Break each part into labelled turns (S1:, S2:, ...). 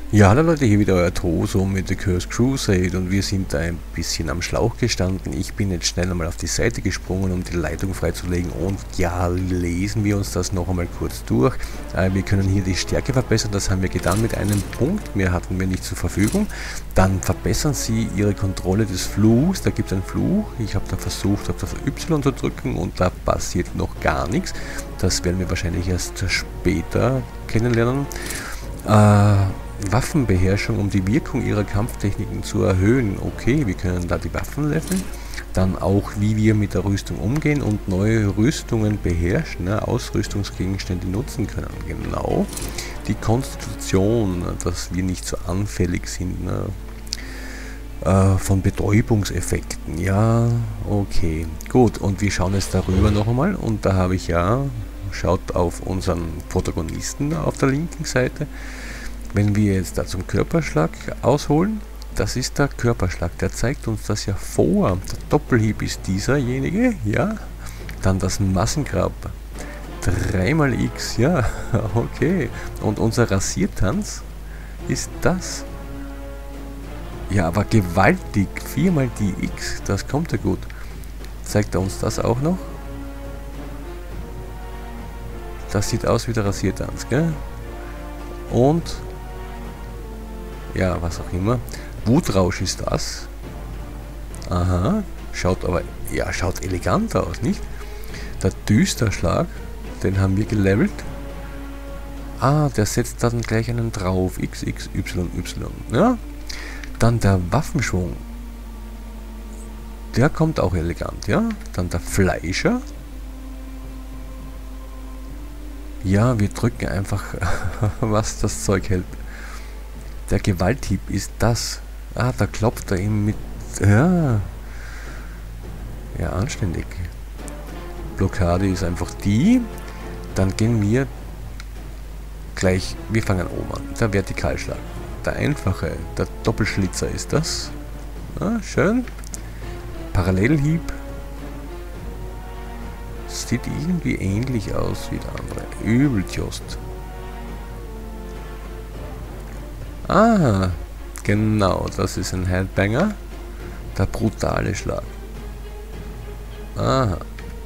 S1: Ja, hallo Leute, hier wieder euer Toso mit The Cursed Crusade und wir sind da ein bisschen am Schlauch gestanden. Ich bin jetzt schnell einmal auf die Seite gesprungen, um die Leitung freizulegen und ja, lesen wir uns das noch einmal kurz durch. Wir können hier die Stärke verbessern, das haben wir getan mit einem Punkt, mehr hatten wir nicht zur Verfügung. Dann verbessern sie ihre Kontrolle des Fluchs, da gibt es einen Fluch, ich habe da versucht auf das Y zu drücken und da passiert noch gar nichts. Das werden wir wahrscheinlich erst später kennenlernen. Waffenbeherrschung, um die Wirkung ihrer Kampftechniken zu erhöhen. Okay, wir können da die Waffen leveln. Dann auch, wie wir mit der Rüstung umgehen und neue Rüstungen beherrschen, ne? Ausrüstungsgegenstände nutzen können. Genau. Die Konstitution, dass wir nicht so anfällig sind, ne? Von Betäubungseffekten. Ja, okay. Gut, und wir schauen jetzt darüber noch einmal. Und da habe ich ja, schaut auf unseren Protagonisten auf der linken Seite. Wenn wir jetzt da zum Körperschlag ausholen, das ist der Körperschlag, der zeigt uns das ja vor. Der Doppelhieb ist dieserjenige, ja. Dann das Massengrab, 3x, ja, okay. Und unser Rasiertanz ist das. Ja, aber gewaltig, 4x die X, das kommt ja gut. Zeigt er uns das auch noch? Das sieht aus wie der Rasiertanz, gell? Und ja, was auch immer. Wutrausch ist das. Aha. Schaut aber, ja, schaut elegant aus, nicht? Der Düsterschlag, den haben wir gelevelt. Ah, der setzt dann gleich einen drauf. X, X, Y, Y. Ja. Dann der Waffenschwung. Der kommt auch elegant, ja. Dann der Fleischer. Ja, wir drücken einfach, was das Zeug hält. Der Gewalthieb ist das. Ah, da klopft er eben mit... Ja. Ja, anständig. Blockade ist einfach die. Dann gehen wir gleich... Wir fangen oben an. Der Vertikalschlag. Der einfache, der Doppelschlitzer ist das. Ja, schön. Parallelhieb. Sieht irgendwie ähnlich aus wie der andere. Übeltjost. Ah, genau, das ist ein Headbanger. Der brutale Schlag. Aha.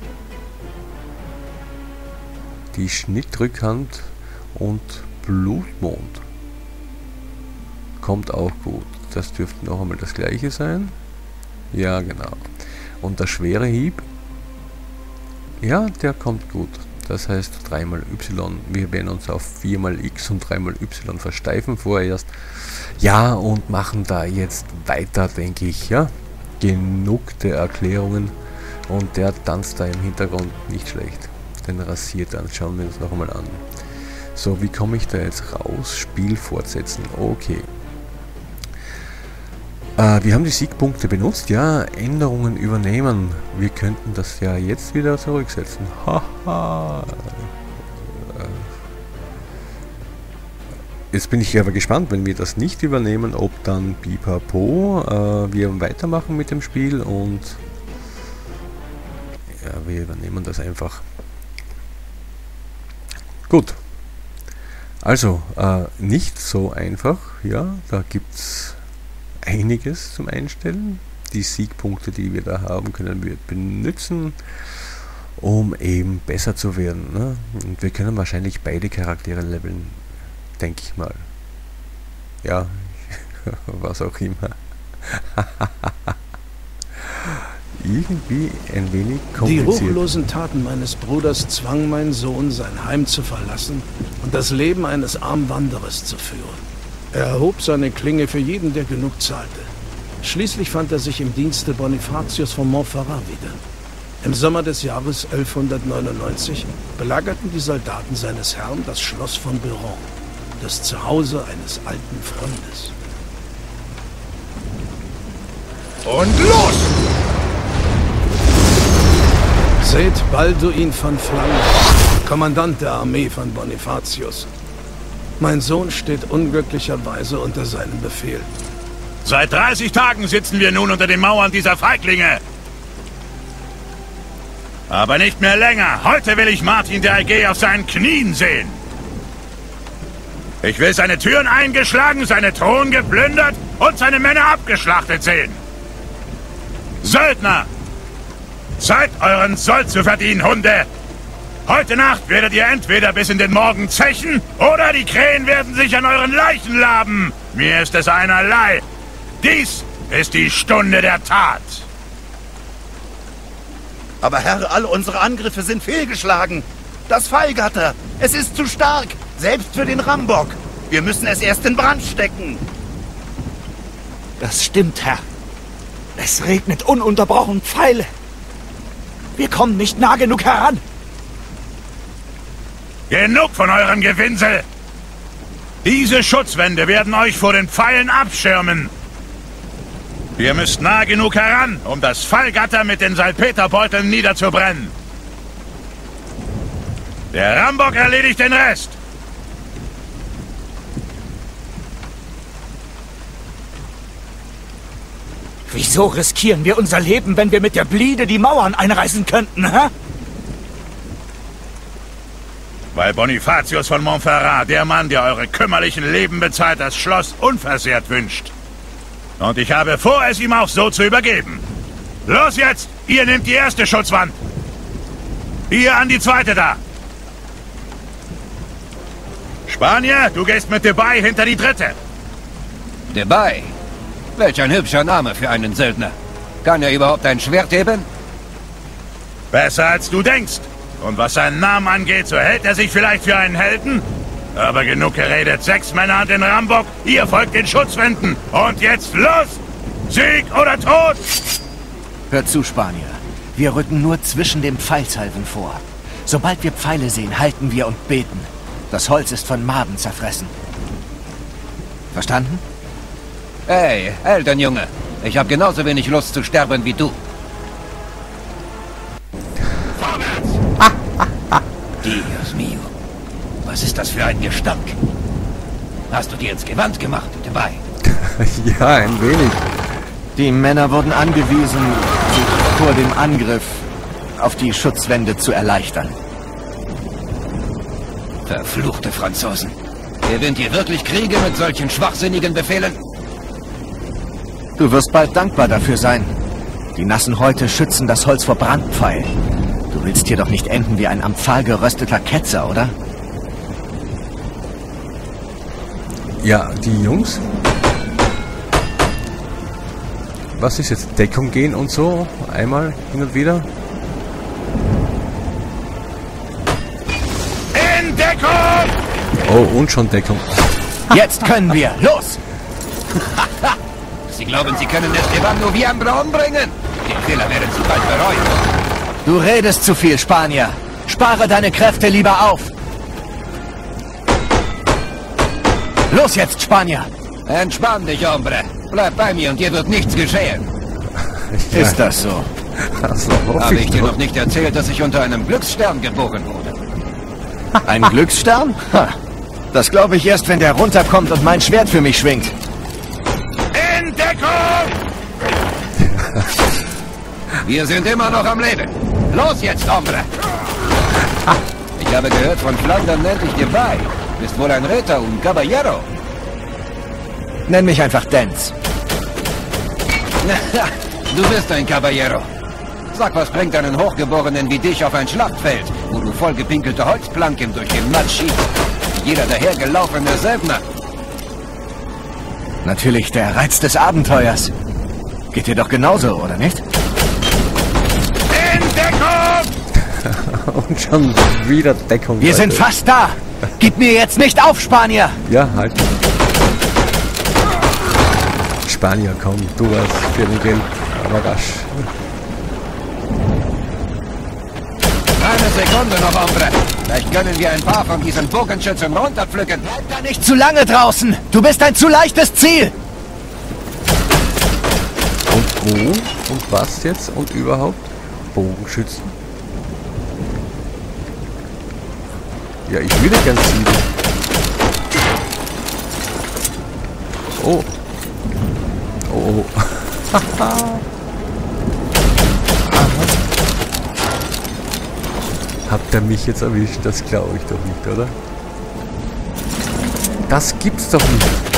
S1: Die Schnittrückhand und Blutmond. Kommt auch gut. Das dürfte noch einmal das gleiche sein. Ja, genau. Und der schwere Hieb. Ja, der kommt gut. Das heißt 3x Y. Wir werden uns auf 4x X und 3x Y versteifen vorerst. Ja, und machen da jetzt weiter, denke ich. Ja, genug der Erklärungen. Und der tanzt da im Hintergrund nicht schlecht. Den rasiert dann. Schauen wir uns noch einmal an. So, wie komme ich da jetzt raus? Spiel fortsetzen. Okay. Wir haben die Siegpunkte benutzt, ja, Änderungen übernehmen. Wir könnten das ja jetzt wieder zurücksetzen. Haha. Jetzt bin ich aber gespannt, wenn wir das nicht übernehmen, ob dann pipapo wir weitermachen mit dem Spiel und ja, wir übernehmen das einfach. Gut. Also, nicht so einfach, ja, da gibt's einiges zum Einstellen. Die Siegpunkte, die wir da haben, können wir benutzen, um eben besser zu werden. Ne? Und wir können wahrscheinlich beide Charaktere leveln, denke ich mal. Ja, was auch immer. Irgendwie ein wenig kompliziert.
S2: Die ruchlosen Taten meines Bruders zwangen meinen Sohn, sein Heim zu verlassen und das Leben eines armen Wanderers zu führen. Er erhob seine Klinge für jeden, der genug zahlte. Schließlich fand er sich im Dienste Bonifatius von Montferrat wieder. Im Sommer des Jahres 1199 belagerten die Soldaten seines Herrn das Schloss von Biron, das Zuhause eines alten Freundes.
S3: Und los!
S2: Seht Balduin von Flandern, Kommandant der Armee von Bonifatius. Mein Sohn steht unglücklicherweise unter seinem Befehl.
S3: Seit 30 Tagen sitzen wir nun unter den Mauern dieser Feiglinge. Aber nicht mehr länger. Heute will ich Martin der Aiguë auf seinen Knien sehen. Ich will seine Türen eingeschlagen, seine Thron geplündert und seine Männer abgeschlachtet sehen. Söldner! Zeit, euren Sold zu verdienen, Hunde! Heute Nacht werdet ihr entweder bis in den Morgen zechen, oder die Krähen werden sich an euren Leichen laben. Mir ist es einerlei. Dies ist die Stunde der Tat.
S4: Aber Herr, all unsere Angriffe sind fehlgeschlagen. Das Pfeilgatter, es ist zu stark, selbst für den Rambock. Wir müssen es erst in Brand stecken.
S5: Das stimmt, Herr. Es regnet ununterbrochen Pfeile. Wir kommen nicht nah genug heran.
S3: Genug von eurem Gewinsel! Diese Schutzwände werden euch vor den Pfeilen abschirmen. Ihr müsst nah genug heran, um das Pfeilgatter mit den Salpeterbeuteln niederzubrennen. Der Rambock erledigt den Rest.
S5: Wieso riskieren wir unser Leben, wenn wir mit der Bliede die Mauern einreißen könnten, hä?
S3: Weil Bonifatius von Montferrat, der Mann, der eure kümmerlichen Leben bezahlt, das Schloss unversehrt wünscht. Und ich habe vor, es ihm auch so zu übergeben. Los jetzt! Ihr nehmt die erste Schutzwand. Ihr an die zweite da. Spanier, du gehst mit Debay hinter die dritte.
S6: Debay? Welch ein hübscher Name für einen Söldner. Kann er überhaupt ein Schwert heben?
S3: Besser als du denkst. Und was seinen Namen angeht, so hält er sich vielleicht für einen Helden. Aber genug geredet. 6 Männer an den Rambock. Ihr folgt den Schutzwänden. Und jetzt los! Sieg oder Tod!
S5: Hört zu, Spanier. Wir rücken nur zwischen den Pfeilsalven vor. Sobald wir Pfeile sehen, halten wir und beten. Das Holz ist von Maden zerfressen. Verstanden?
S6: Hey, Elternjunge. Ich habe genauso wenig Lust zu sterben wie du. Dios mio. Was ist das für ein Gestank? Hast du dir ins Gewand gemacht, dabei?
S1: Ja, ein wenig.
S5: Die Männer wurden angewiesen, sich vor dem Angriff auf die Schutzwände zu erleichtern.
S6: Verfluchte Franzosen. Gewinnt ihr wirklich Kriege mit solchen schwachsinnigen Befehlen?
S5: Du wirst bald dankbar dafür sein. Die nassen Häute schützen das Holz vor Brandpfeilen. Du willst hier doch nicht enden wie ein am Pfahl gerösteter Ketzer, oder?
S1: Ja, die Jungs. Was ist jetzt? Deckung gehen und so? Einmal hin und wieder?
S3: In Deckung!
S1: Oh, und schon Deckung.
S5: Jetzt können wir! Los!
S6: Sie glauben, Sie können Esteban Noviembre umbringen? Den Fehler werden Sie bald bereuen.
S5: Du redest zu viel, Spanier. Spare deine Kräfte lieber auf. Los jetzt, Spanier!
S6: Entspann dich, Hombre. Bleib bei mir und dir wird nichts geschehen.
S1: Ja.
S5: Ist das so?
S1: Also,
S6: Habe ich dir noch nicht erzählt, dass ich unter einem Glücksstern geboren wurde?
S5: Ein Glücksstern? Ha. Das glaube ich erst, wenn der runterkommt und mein Schwert für mich schwingt.
S3: In Deckung!
S6: Wir sind immer noch am Leben. Los jetzt, Hombre! Ich habe gehört, von Flandern nennt dich Debay. Bist wohl ein Ritter und Caballero.
S5: Nenn mich einfach Dance.
S6: Du bist ein Caballero. Sag, was bringt einen Hochgeborenen wie dich auf ein Schlachtfeld, wo du vollgepinkelte Holzplanken durch den Matsch schießt? Jeder dahergelaufene Söldner.
S5: Natürlich der Reiz des Abenteuers. Geht dir doch genauso, oder nicht?
S3: In Deckung!
S1: Und schon wieder Deckung.
S5: Wir sind fast da. Gib mir jetzt nicht auf, Spanier.
S1: Ja, halt. Spanier, komm, du hast für den Geld. Aber rasch.
S6: Eine Sekunde noch, Hombre. Vielleicht können wir ein paar von diesen Bogenschützen runterpflücken.
S5: Bleib da nicht zu lange draußen. Du bist ein zu leichtes Ziel.
S1: Und wo? Und was jetzt? Und überhaupt? Bogenschützen? Ja, ich würde gern zielen. Oh. Oh. Habt ihr mich jetzt erwischt? Das glaube ich doch nicht, oder? Das gibt's doch nicht.